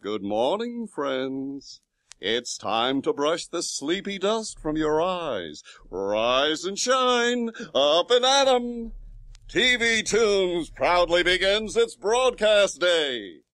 Good morning, friends. It's time to brush the sleepy dust from your eyes. Rise and shine, up and at 'em. TV Toons proudly begins its broadcast day.